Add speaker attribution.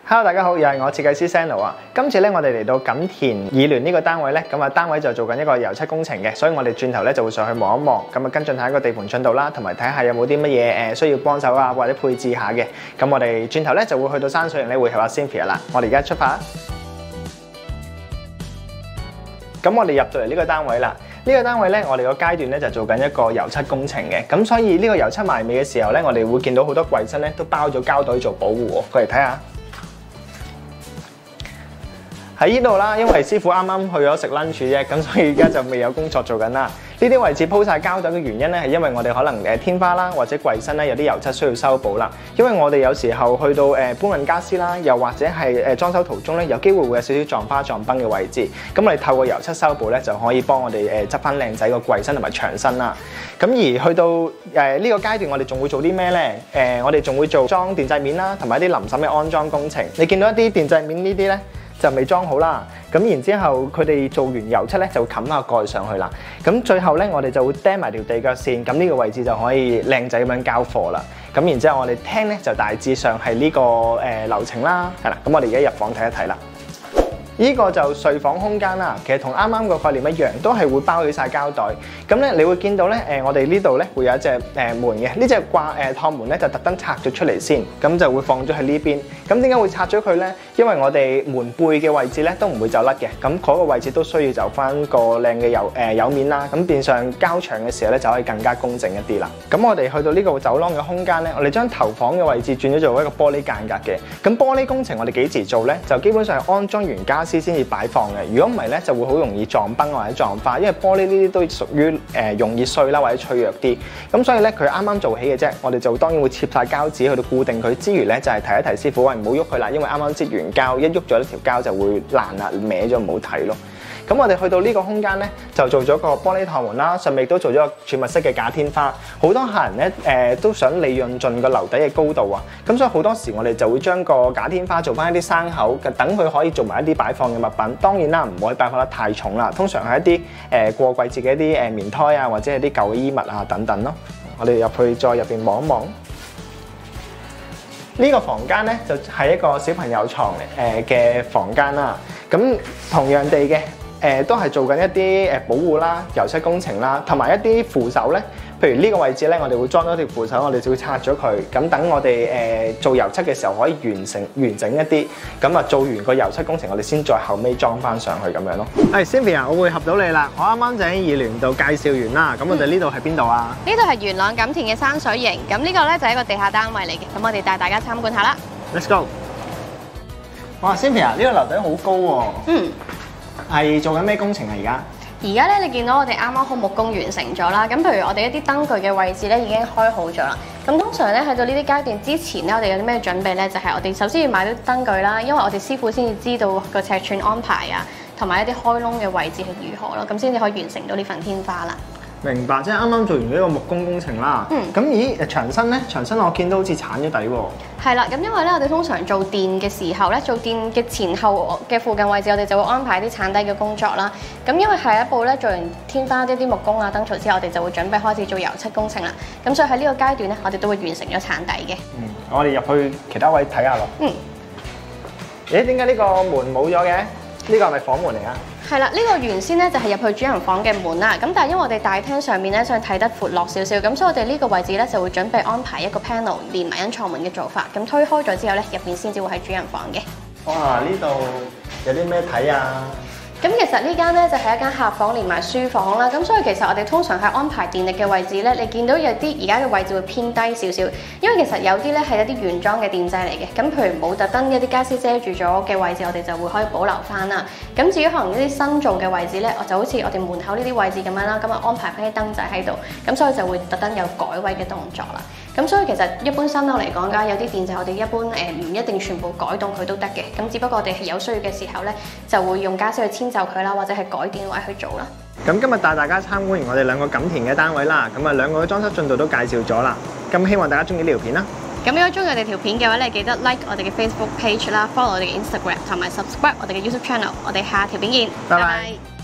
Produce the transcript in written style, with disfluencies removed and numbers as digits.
Speaker 1: Hello， 大家好，又係我設計師 Zeno 啊。今次咧，我哋嚟到錦田爾巒呢個單位咧，咁啊單位就做緊一個油漆工程嘅，所以我哋轉頭咧就會上去望一望，咁啊跟進下一個地盤進度啦，同埋睇下有冇啲乜嘢需要幫手啊，或者配置下嘅。咁我哋轉頭咧就會去到山水盈咧會合阿 Synthia 啦。我哋而家出發。咁我哋入到嚟呢個單位啦。呢個單位咧，我哋個階段咧就做緊一個油漆工程嘅，咁所以呢個油漆埋尾嘅時候咧，我哋會見到好多櫃身咧都包咗膠袋做保護喎。過嚟睇下。喺呢度啦，因為師傅啱啱去咗食 lunch 啫，咁所以而家就未有工作做緊啦。呢啲位置鋪晒膠袋嘅原因咧，係因為我哋可能天花啦或者櫃身咧有啲油漆需要修補啦。因為我哋有時候去到搬運家私啦，又或者係裝修途中咧，有機會會有少少撞花撞崩嘅位置。咁我哋透過油漆修補咧，就可以幫我哋執翻靚仔個櫃身同埋牆身啦。咁而去到呢個階段，我哋仲會做啲咩咧？我哋仲會做裝電掣面啦，同埋一啲臨審嘅安裝工程。你見到一啲電掣面呢啲咧，就未裝好啦，咁然之後佢哋做完油漆咧就會冚下蓋上去啦。咁最後咧我哋就會釘埋條地腳線，咁呢個位置就可以靚仔咁樣交貨啦。咁然之後我哋廳咧就大致上係呢個流程啦，係啦。咁我哋而家入房睇一睇啦。呢個就睡房空間啦，其實同啱啱個概念一樣，都係會包起晒膠袋。咁咧，你會見到咧，我哋呢度咧會有一隻門嘅，呢隻趟門咧就特登拆咗出嚟先，咁就會放咗喺呢邊。咁點解會拆咗佢咧？因為我哋門背嘅位置咧都唔會走甩嘅，咁嗰個位置都需要就翻個靚嘅油面啦。咁變相交牆嘅時候咧就可以更加工整一啲啦。咁我哋去到呢個走廊嘅空間咧，我哋將頭房嘅位置轉咗做一個玻璃間隔嘅。咁玻璃工程我哋幾時做咧？就基本上係安裝完家先至擺放嘅，如果唔係咧，就會好容易撞崩或者撞花，因為玻璃呢啲都屬於容易碎啦或者脆弱啲，咁所以咧佢啱啱做起嘅啫，我哋就當然會貼晒膠紙去到固定佢之餘咧，就係提一提師傅，喂唔好喐佢啦，因為啱啱擠完膠，一喐咗呢條膠就會爛啦，歪咗唔好睇咯。咁我哋去到呢個空間咧，就做咗個玻璃趟門啦，上面亦都做咗個儲物式嘅假天花。好多客人咧都想利用盡個樓底嘅高度啊，咁所以好多時我哋就會將個假天花做翻一啲生口，等佢可以做埋一啲擺放嘅物品。當然啦，唔可以擺放得太重啦，通常係一啲過季節嘅一啲棉胎啊，或者係啲舊嘅衣物啊等等咯。我哋入去再入邊望一望。呢個房間咧就係一個小朋友床嘅房間啦。咁同樣地嘅。都係做緊一啲保護啦、油漆工程啦，同埋一啲扶手咧。譬如呢個位置咧，我哋會裝咗條扶手，我哋就會拆咗佢。咁等我哋做油漆嘅時候可以完整一啲。咁啊做完個油漆工程，我哋先再後尾裝翻上去咁樣咯。係 Synthia， 我會合到你啦。我啱啱就喺爾巒度介紹完啦。咁我哋呢度係邊度啊？呢度係元朗錦田嘅山水盈。咁呢個咧就係一個地下單位嚟嘅。咁我哋帶大家參觀下啦。Let's go！ 哇 ，Synthia， 呢個樓底好高喎。係做緊咩工程啊？而家咧，你見到我哋啱啱木工完成咗啦。咁譬如我哋一啲燈具嘅位置咧已經開好咗啦。咁通常咧喺到呢啲階段之前咧，我哋有啲咩準備咧？就係我哋首先要買到燈具啦，因為我哋師傅先至知道個尺寸安排啊，同埋一啲開窿嘅位置係如何咯，咁先至可以完成到呢份天花啦。明白，即係啱啱做完呢個木工工程啦。咁咦牆身咧？牆身我見到好似鏟咗底喎。係啦，咁因為咧我哋通常做電嘅時候咧，做電嘅前後嘅附近位置，我哋就會安排啲鏟底嘅工作啦。咁因為下一步咧做完天花一啲木工啊、燈槽之後，我哋就會準備開始做油漆工程啦。咁所以喺呢個階段咧，我哋都會完成咗鏟底嘅。我哋入去其他位睇下咯。咦？點解呢個門冇咗嘅？呢個係咪房門嚟啊？係啦，呢個原先咧就係入去主人房嘅門啦。咁但係因為我哋大廳上面咧想睇得闊落少少，咁所以我哋呢個位置咧就會準備安排一個 panel 連埋隱藏門嘅做法。咁推開咗之後咧，入邊先至會係主人房嘅。哇！呢度有啲咩睇啊？咁其實呢間咧就係一間客房連埋書房啦，咁所以其實我哋通常喺安排電力嘅位置咧，你見到有啲而家嘅位置會偏低少少，因為其實有啲咧係一啲原裝嘅電掣嚟嘅，咁譬如冇特登一啲傢俬遮住咗嘅位置，我哋就會可以保留翻啦。咁至於可能一啲新做嘅位置咧，我就好似我哋門口呢啲位置咁樣啦，咁啊安排翻啲燈仔喺度，咁所以就會特登有改位嘅動作啦。咁所以其實一般新樓嚟講㗎，有啲電掣我哋一般唔一定全部改動佢都得嘅，咁只不過我哋係有需要嘅時候咧，就會用傢俬去遷就佢啦，或者係改電位去做啦。咁今日帶大家參觀完我哋兩個錦田嘅單位啦，咁啊兩個嘅裝修進度都介紹咗啦，咁希望大家中意呢條片啦。咁如果中意我哋條片嘅話咧，記得 like 我哋嘅 Facebook page 啦 ，follow 我哋嘅 Instagram 同埋 subscribe 我哋嘅 YouTube channel。我哋下條片見，拜拜。